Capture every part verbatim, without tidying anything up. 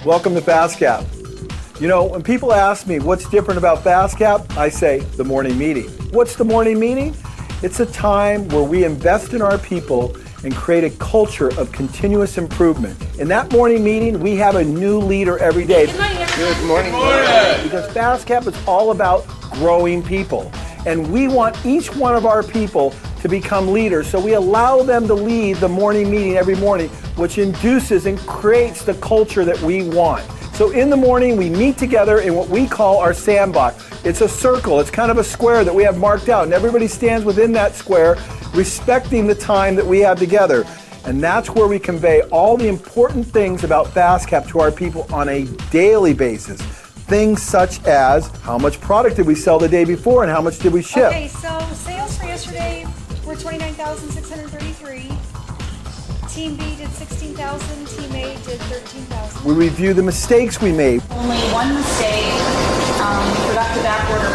Welcome to FastCap. You know, when people ask me what's different about FastCap, I say the morning meeting. What's the morning meeting? It's a time where we invest in our people and create a culture of continuous improvement. In that morning meeting, we have a new leader every day. Good morning, everyone. Good morning. Good morning. Because FastCap is all about growing people. And we want each one of our people to become leaders. So we allow them to lead the morning meeting every morning, which induces and creates the culture that we want. So in the morning, we meet together in what we call our sandbox. It's a circle. It's kind of a square that we have marked out, and everybody stands within that square, respecting the time that we have together. And that's where we convey all the important things about FastCap to our people on a daily basis. Things such as how much product did we sell the day before and how much did we ship? Okay, so sales for yesterday were twenty-nine thousand six hundred thirty-three. Team B did sixteen thousand, Team A did thirteen thousand. We review the mistakes we made. Only one mistake, um, we forgot to back order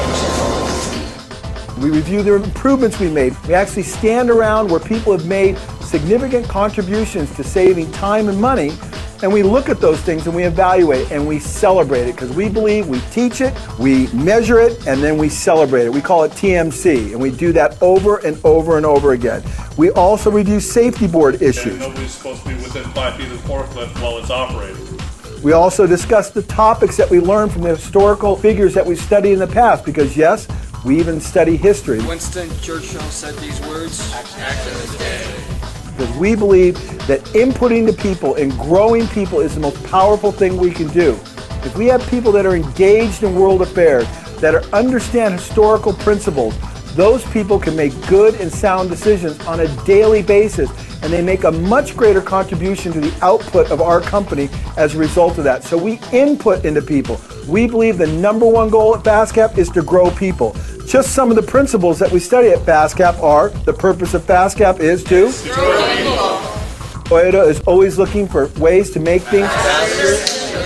pocket chisels. We review the improvements we made. We actually stand around where people have made significant contributions to saving time and money, and we look at those things and we evaluate and we celebrate it because we believe we teach it, we measure it, and then we celebrate it. We call it T M C, and we do that over and over and over again. We also review safety board issues. And nobody's supposed to be within five feet of the forklift while it's operating. We also discuss the topics that we learned from the historical figures that we studied in the past because, yes, we even study history. Winston Churchill said these words, act in the day. Because we believe that inputting the people and growing people is the most powerful thing we can do. If we have people that are engaged in world affairs, that are, understand historical principles, those people can make good and sound decisions on a daily basis, and they make a much greater contribution to the output of our company as a result of that. So we input into people. We believe the number one goal at FastCap is to grow people. Just some of the principles that we study at FastCap are, the purpose of FastCap is to Grow people. Toyota is always looking for ways to make things faster.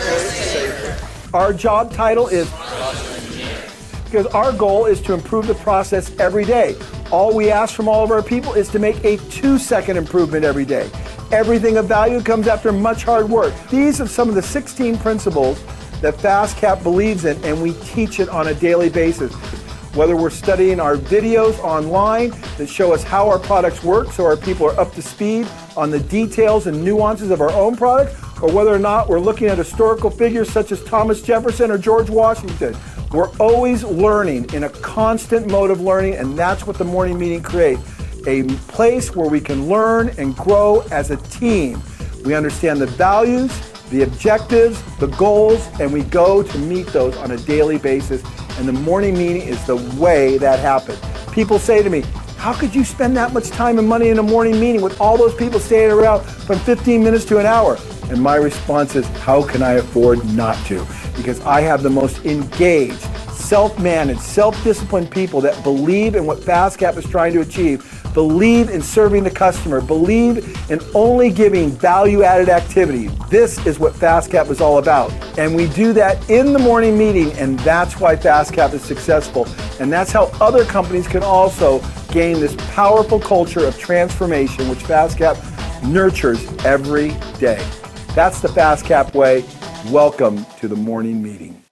Our job title is because our goal is to improve the process every day. All we ask from all of our people is to make a two-second improvement every day. Everything of value comes after much hard work. These are some of the sixteen principles that FastCap believes in, and we teach it on a daily basis. Whether we're studying our videos online that show us how our products work so our people are up to speed on the details and nuances of our own product, or whether or not we're looking at historical figures such as Thomas Jefferson or George Washington. We're always learning in a constant mode of learning, and that's what the morning meeting creates. A place where we can learn and grow as a team. We understand the values, the objectives, the goals, and we go to meet those on a daily basis. And the morning meeting is the way that happens. People say to me, how could you spend that much time and money in a morning meeting with all those people staying around from fifteen minutes to an hour? And my response is, how can I afford not to? Because I have the most engaged, self-managed, self-disciplined people that believe in what FastCap is trying to achieve, believe in serving the customer, believe in only giving value-added activity. This is what FastCap is all about. And we do that in the morning meeting, and that's why FastCap is successful. And that's how other companies can also gain this powerful culture of transformation, which FastCap nurtures every day. That's the FastCap way. Welcome to the morning meeting.